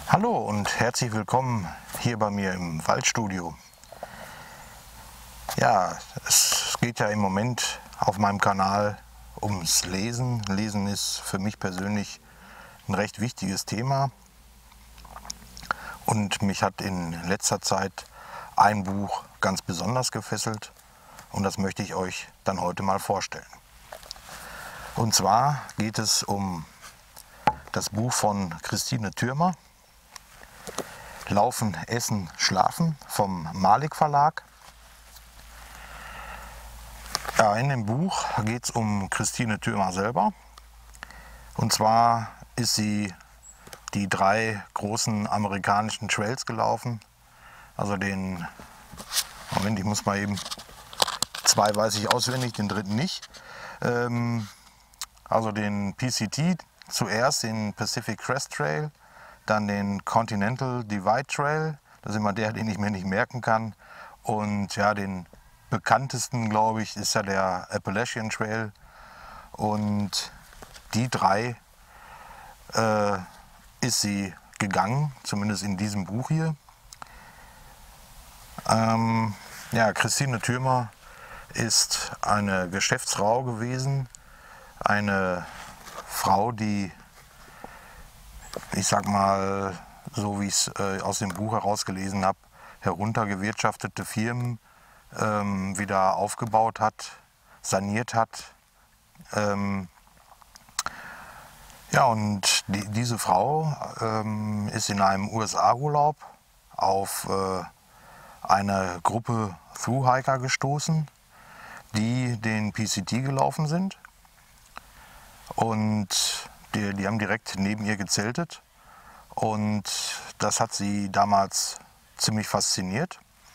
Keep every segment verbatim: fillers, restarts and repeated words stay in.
Hallo und herzlich willkommen hier bei mir im Waldstudio. Ja, es geht ja im Moment auf meinem Kanal ums Lesen. Lesen ist für mich persönlich ein recht wichtiges Thema und mich hat in letzter Zeit ein Buch ganz besonders gefesselt und das möchte ich euch dann heute mal vorstellen. Und zwar geht es um das Buch von Christine Thürmer, Laufen, Essen, Schlafen vom Malik Verlag. Ja, in dem Buch geht es um Christine Thürmer selber. Und zwar ist sie die drei großen amerikanischen Trails gelaufen. Also den, Moment, ich muss mal eben, zwei weiß ich auswendig, den dritten nicht. Ähm, also den P C T zuerst, den Pacific Crest Trail. Dann den Continental Divide Trail, das ist immer der, den ich mir nicht merken kann. Und ja, den bekanntesten, glaube ich, ist ja der Appalachian Trail. Und die drei äh, ist sie gegangen, zumindest in diesem Buch hier. Ähm, ja, Christine Thürmer ist eine Geschäftsfrau gewesen, eine Frau, die, ich sag mal, so wie ich es äh, aus dem Buch herausgelesen habe, heruntergewirtschaftete Firmen ähm, wieder aufgebaut hat, saniert hat. Ähm, ja, und die, diese Frau ähm, ist in einem U S A-Urlaub auf äh, eine Gruppe Thru-Hiker gestoßen, die den P C T gelaufen sind. Und die, die haben direkt neben ihr gezeltet. Und das hat sie damals ziemlich fasziniert.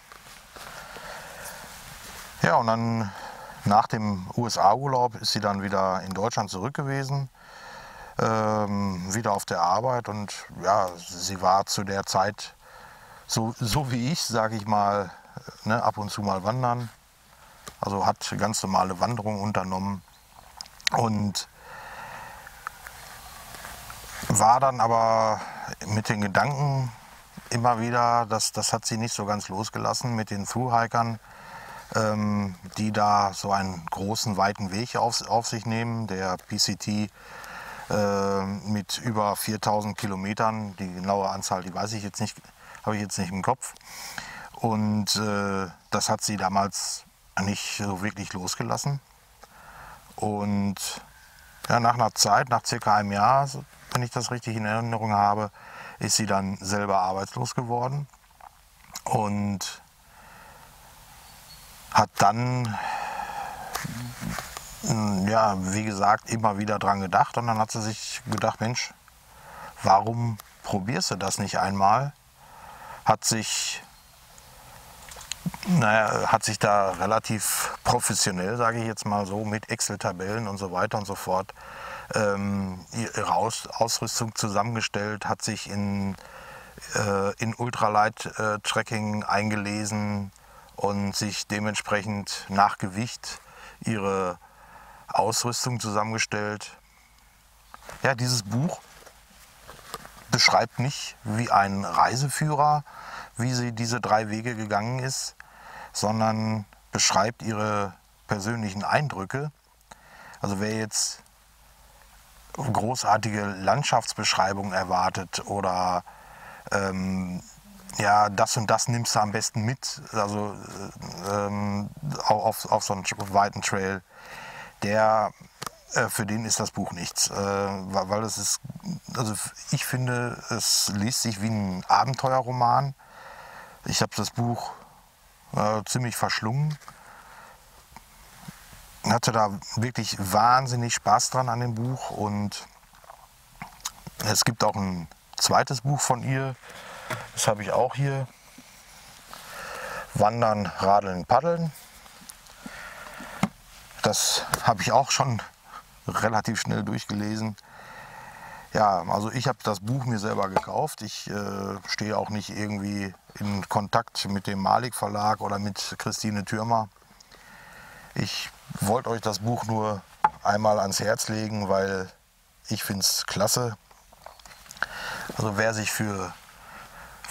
Ja, und dann nach dem U S A-Urlaub ist sie dann wieder in Deutschland zurück gewesen, ähm, wieder auf der Arbeit. Und ja, sie war zu der Zeit, so, so wie ich, sage ich mal, ne, ab und zu mal wandern. Also hat ganz normale Wanderungen unternommen und war dann aber mit den Gedanken immer wieder, das, das hat sie nicht so ganz losgelassen mit den Thru-Hikern, ähm, die da so einen großen, weiten Weg auf, auf sich nehmen. Der P C T äh, mit über viertausend Kilometern, die genaue Anzahl, die weiß ich jetzt nicht, habe ich jetzt nicht im Kopf. Und äh, das hat sie damals nicht so wirklich losgelassen. Und ja, nach einer Zeit, nach circa einem Jahr, wenn ich das richtig in Erinnerung habe, ist sie dann selber arbeitslos geworden und hat dann, ja, wie gesagt, immer wieder dran gedacht. Und dann hat sie sich gedacht, Mensch, warum probierst du das nicht einmal? Hat sich, naja, hat sich da relativ professionell, sage ich jetzt mal so, mit Excel-Tabellen und so weiter und so fort ähm, ihre Aus Ausrüstung zusammengestellt, hat sich in, äh, in Ultralight-Tracking äh, eingelesen und sich dementsprechend nach Gewicht ihre Ausrüstung zusammengestellt. Ja, dieses Buch beschreibt nicht wie ein Reiseführer, wie sie diese drei Wege gegangen ist, sondern beschreibt ihre persönlichen Eindrücke. Also wer jetzt großartige Landschaftsbeschreibungen erwartet oder ähm, ja, das und das nimmst du am besten mit, also ähm, auf, auf so einen weiten Trail, der, äh, für den ist das Buch nichts, äh, weil, weil es ist, also ich finde, es liest sich wie ein Abenteuerroman. Ich habe das Buch äh, ziemlich verschlungen, hatte da wirklich wahnsinnig Spaß dran an dem Buch und es gibt auch ein zweites Buch von ihr, das habe ich auch hier, Wandern, Radeln, Paddeln. Das habe ich auch schon relativ schnell durchgelesen. Ja, also ich habe das Buch mir selber gekauft. Ich äh, stehe auch nicht irgendwie in Kontakt mit dem Malik Verlag oder mit Christine Thürmer. Ich wollte euch das Buch nur einmal ans Herz legen, weil ich finde es klasse. Also wer sich für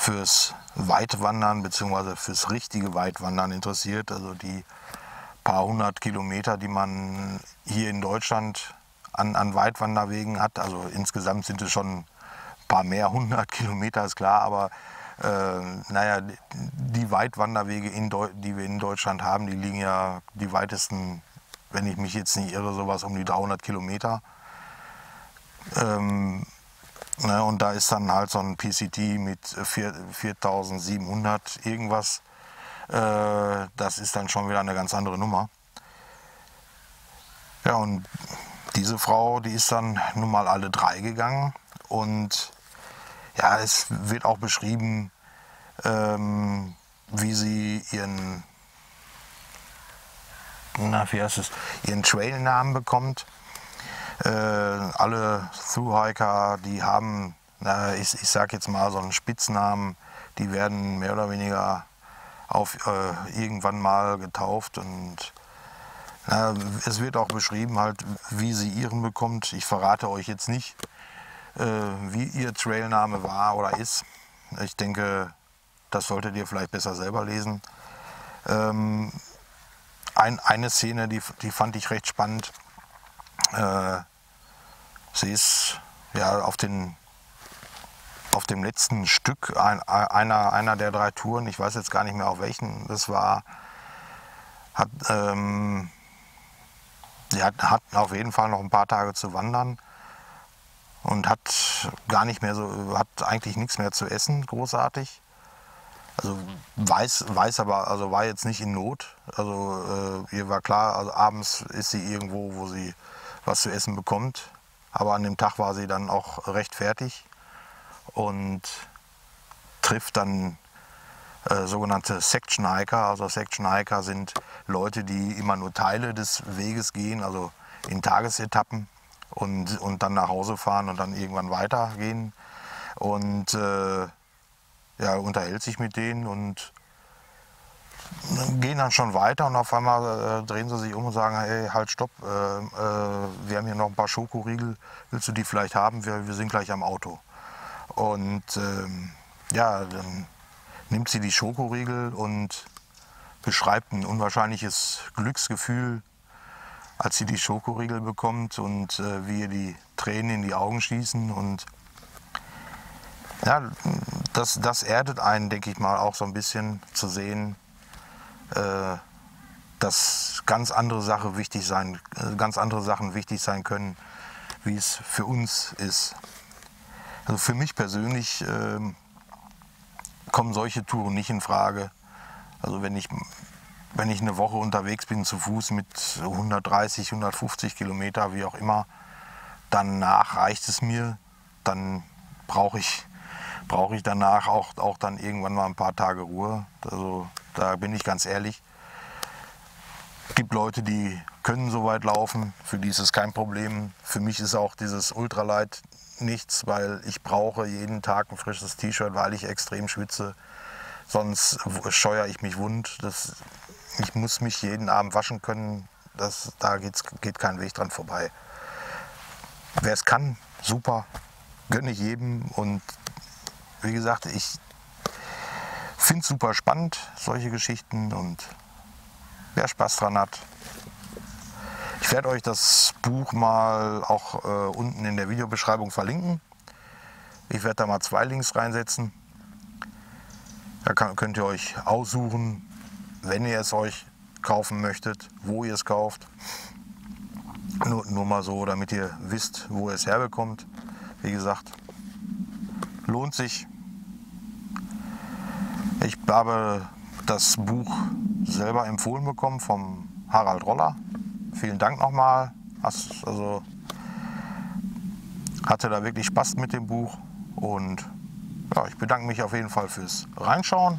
fürs Weitwandern bzw. fürs richtige Weitwandern interessiert, also die paar hundert Kilometer, die man hier in Deutschland an, an Weitwanderwegen hat, also insgesamt sind es schon ein paar mehr hundert Kilometer, ist klar, aber äh, naja, die Weitwanderwege, in Deu die wir in Deutschland haben, die liegen ja die weitesten, wenn ich mich jetzt nicht irre, sowas um die dreihundert Kilometer. Ähm, ne, und da ist dann halt so ein P C T mit viertausendsiebenhundert irgendwas. Äh, das ist dann schon wieder eine ganz andere Nummer. Ja, und diese Frau, die ist dann nun mal alle drei gegangen. Und ja, es wird auch beschrieben, ähm, wie sie ihren, na, wie heißt es, ihren Trailnamen bekommt. Äh, alle Thru-Hiker, die haben, na, ich, ich sag jetzt mal so einen Spitznamen, die werden mehr oder weniger auf äh, irgendwann mal getauft. Und na, es wird auch beschrieben, halt, wie sie ihren bekommt. Ich verrate euch jetzt nicht, äh, wie ihr Trailname war oder ist. Ich denke, das solltet ihr vielleicht besser selber lesen. Ähm, ein, eine Szene, die, die fand ich recht spannend. Äh, sie ist ja auf, den, auf dem letzten Stück ein, einer, einer der drei Touren, ich weiß jetzt gar nicht mehr auf welchen das war, hat, ähm, sie hat, hat auf jeden Fall noch ein paar Tage zu wandern und hat gar nicht mehr so, hat eigentlich nichts mehr zu essen, großartig. Also weiß, weiß aber, also war jetzt nicht in Not. Also äh, ihr war klar, also abends ist sie irgendwo, wo sie was zu essen bekommt. Aber an dem Tag war sie dann auch recht fertig und trifft dann äh, sogenannte Section Hiker. Also Section Hiker sind Leute, die immer nur Teile des Weges gehen, also in Tagesetappen und, und dann nach Hause fahren und dann irgendwann weitergehen. Und äh, ja, unterhält sich mit denen und gehen dann schon weiter und auf einmal äh, drehen sie sich um und sagen, hey, halt, stopp, äh, äh, wir haben hier noch ein paar Schokoriegel, willst du die vielleicht haben? Wir, wir sind gleich am Auto. Und ähm, ja, dann nimmt sie die Schokoriegel und beschreibt ein unwahrscheinliches Glücksgefühl, als sie die Schokoriegel bekommt und äh, wie ihr die Tränen in die Augen schießen. Und ja, das, das erdet einen, denke ich mal, auch so ein bisschen zu sehen, äh, dass ganz andere Sachen wichtig sein, ganz andere Sachen wichtig sein können, wie es für uns ist. Also für mich persönlich äh, kommen solche Touren nicht in Frage. Also wenn ich, wenn ich eine Woche unterwegs bin zu Fuß mit hundertdreißig, hundertfünfzig Kilometer, wie auch immer, danach reicht es mir, dann brauche ich brauche ich danach auch, auch dann irgendwann mal ein paar Tage Ruhe. Also da bin ich ganz ehrlich. Es gibt Leute, die können so weit laufen, für die ist es kein Problem. Für mich ist auch dieses Ultralight nichts, weil ich brauche jeden Tag ein frisches T-Shirt, weil ich extrem schwitze. Sonst scheuere ich mich wund. Das, ich muss mich jeden Abend waschen können. Das, da geht's, geht kein Weg dran vorbei. Wer es kann, super, gönne ich jedem. Und wie gesagt, ich finde es super spannend, solche Geschichten, und wer Spaß dran hat. Ich werde euch das Buch mal auch äh, unten in der Videobeschreibung verlinken. Ich werde da mal zwei Links reinsetzen. Da kann, könnt ihr euch aussuchen, wenn ihr es euch kaufen möchtet, wo ihr es kauft. Nur, nur mal so, damit ihr wisst, wo ihr es herbekommt. Wie gesagt, lohnt sich. Ich habe das Buch selber empfohlen bekommen vom Harald Roller. Vielen Dank nochmal. Also hatte da wirklich Spaß mit dem Buch. Und ja, ich bedanke mich auf jeden Fall fürs Reinschauen.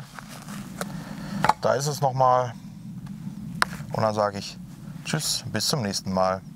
Da ist es nochmal. Und dann sage ich Tschüss, bis zum nächsten Mal.